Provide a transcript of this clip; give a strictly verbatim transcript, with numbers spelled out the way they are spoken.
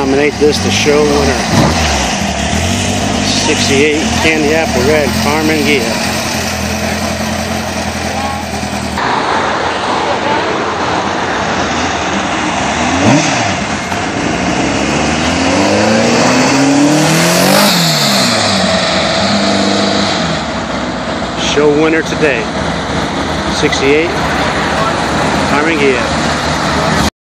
nominate this to show winner. sixty-eight Candy Apple Red, Carmen Gia. Show winner today, sixty-eight Carmen Gia.